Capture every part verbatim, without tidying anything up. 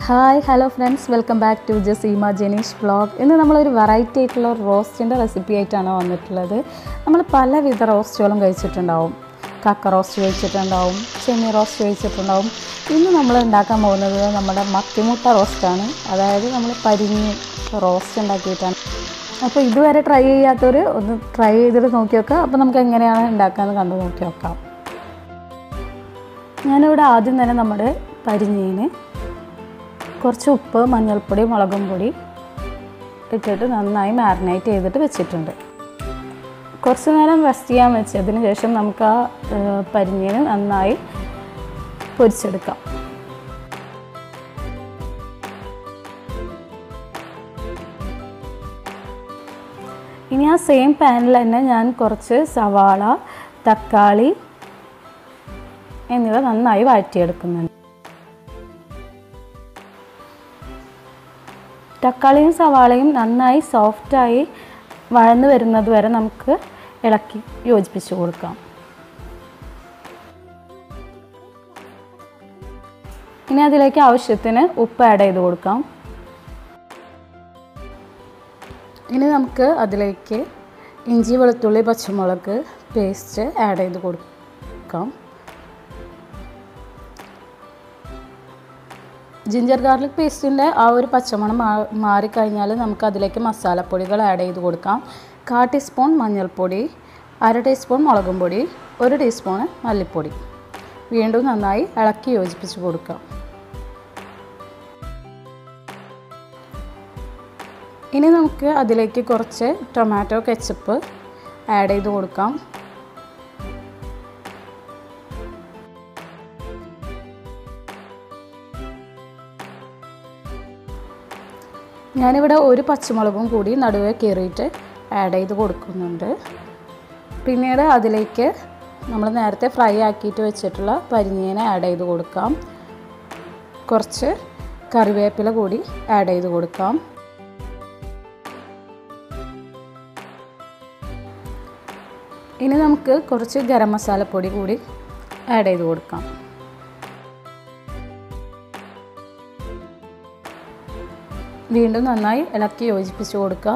Hi hello friends, welcome back to Jaseema Jeneesh vlog. ഇന്ന് നമ്മളൊരു variety ആയിട്ടുള്ള റോസ്റ്റിൻ്റെ റെസിപ്പി ആയിട്ടാണ് വന്നിട്ടുള്ളത്. നമ്മൾ പലവിധ റോസ്റ്റുകളും കഴിച്ചിട്ടുണ്ടാവും. കക്ക റോസ്റ്റ് കഴിച്ചിട്ടുണ്ടാവും, ചെമ്മീൻ റോസ്റ്റ് കഴിച്ചിട്ടുണ്ടാവും. ഇന്ന് നമ്മൾ ഉണ്ടാക്കാൻ പോകുന്നത് നമ്മുടെ മത്തിമുട്ട റോസ്റ്റാണ്. അതായത് നമ്മൾ പരിഞ്ഞ് റോസ്റ്റ് ഉണ്ടാക്കിയിട്ടാണ്. അപ്പോൾ ഇതുവരെ ട്രൈ ചെയ്യാത്തവർ ഒന്ന് ട്രൈ ചെയ്തിട്ട് നോക്കി നോക്കാം. അപ്പോൾ നമുക്ക് എങ്ങനെയാണ് ഉണ്ടാക്കാമെന്ന് കണ്ടു നോക്കി നോക്കാം. ഞാനിവിടെ ആദ്യം തന്നെ നമ്മുടെ പരിഞ്ഞീന് കുറച്ച് ഉപ്പ്, മഞ്ഞൾപ്പൊടി, മുളകും പൊടി ഇട്ടിട്ട് നന്നായി മാരിനേറ്റ് ചെയ്തിട്ട് വെച്ചിട്ടുണ്ട്. കുറച്ച് നേരം റെസ്റ്റ് ചെയ്യാൻ വെച്ചതിന് ശേഷം നമുക്ക് ആ പരിഞ്ഞീന് നന്നായി പൊരിച്ചെടുക്കാം. ഇനി ആ സെയിം പാനിൽ തന്നെ ഞാൻ കുറച്ച് സവാള, തക്കാളി എന്നിവ നന്നായി വഴറ്റിയെടുക്കുന്നുണ്ട്. തക്കാളിയും സവാളയും നന്നായി സോഫ്റ്റായി വഴന്ന് വരുന്നത് വരെ നമുക്ക് ഇളക്കി യോജിപ്പിച്ച് കൊടുക്കാം. ഇനി അതിലേക്ക് ആവശ്യത്തിന് ഉപ്പ് ആഡ് ചെയ്ത് കൊടുക്കാം. ഇനി നമുക്ക് അതിലേക്ക് ഇഞ്ചി, വെളുത്തുള്ളി, പച്ചമുളക് പേസ്റ്റ് ആഡ് ചെയ്ത് കൊടുക്കാം. ജിഞ്ചർ ഗാർലിക് പേസ്റ്റിൻ്റെ ആ ഒരു പച്ചമണം മാ മാറിക്കഴിഞ്ഞാൽ നമുക്ക് അതിലേക്ക് മസാലപ്പൊടികൾ ആഡ് ചെയ്ത് കൊടുക്കാം. കാ ടീസ്പൂൺ മഞ്ഞൾപ്പൊടി, അര ടീസ്പൂൺ മുളകും പൊടി, ഒരു ടീസ്പൂൺ മല്ലിപ്പൊടി. വീണ്ടും നന്നായി ഇളക്കി യോജിപ്പിച്ച് കൊടുക്കാം. ഇനി നമുക്ക് അതിലേക്ക് കുറച്ച് ടൊമാറ്റോ കെച്ചപ്പ് ആഡ് ചെയ്ത് കൊടുക്കാം. ഞാനിവിടെ ഒരു പച്ചമുളകും കൂടി നടുവേ കീറിയിട്ട് ആഡ് ചെയ്ത് കൊടുക്കുന്നുണ്ട്. പിന്നീട് അതിലേക്ക് നമ്മൾ നേരത്തെ ഫ്രൈ ആക്കിയിട്ട് വെച്ചിട്ടുള്ള പരിഞ്ഞീനെ ആഡ് ചെയ്ത് കൊടുക്കാം. കുറച്ച് കറിവേപ്പില കൂടി ആഡ് ചെയ്ത് കൊടുക്കാം. ഇനി നമുക്ക് കുറച്ച് ഗരം മസാലപ്പൊടി കൂടി ആഡ് ചെയ്ത് കൊടുക്കാം. വീണ്ടും നന്നായി ഇളക്കി യോജിപ്പിച്ച് കൊടുക്കുക.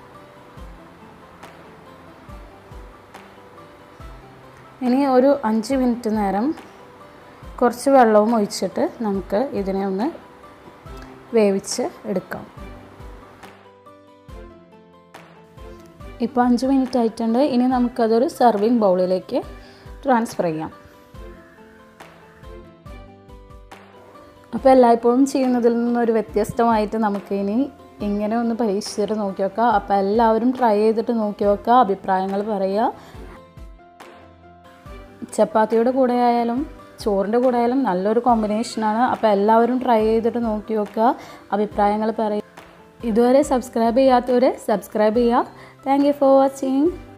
ഇനി ഒരു അഞ്ച് മിനിറ്റ് നേരം കുറച്ച് വെള്ളവും ഒഴിച്ചിട്ട് നമുക്ക് ഇതിനെ ഒന്ന് വേവിച്ച് എടുക്കാം. ഇപ്പോൾ അഞ്ച് മിനിറ്റ് ആയിട്ടുണ്ട്. ഇനി നമുക്കതൊരു സെർവിങ് ബൗളിലേക്ക് ട്രാൻസ്ഫർ ചെയ്യാം. അപ്പോൾ എല്ലായ്പ്പോഴും ചെയ്യുന്നതിൽ നിന്നൊരു വ്യത്യസ്തമായിട്ട് നമുക്കിനി ഇങ്ങനെ ഒന്ന് പരീക്ഷിച്ചിട്ട് നോക്കി നോക്കാം. അപ്പോൾ എല്ലാവരും ട്രൈ ചെയ്തിട്ട് നോക്കി നോക്കുക, അഭിപ്രായങ്ങൾ പറയുക. ചപ്പാത്തിയുടെ കൂടെ ആയാലും ചോറിൻ്റെ കൂടെ ആയാലും നല്ലൊരു കോമ്പിനേഷനാണ്. അപ്പോൾ എല്ലാവരും ട്രൈ ചെയ്തിട്ട് നോക്കി നോക്കുക, അഭിപ്രായങ്ങൾ പറയുക. ഇതുവരെ സബ്സ്ക്രൈബ് ചെയ്യാത്തവരെ സബ്സ്ക്രൈബ് ചെയ്യുക. Thank you for watching.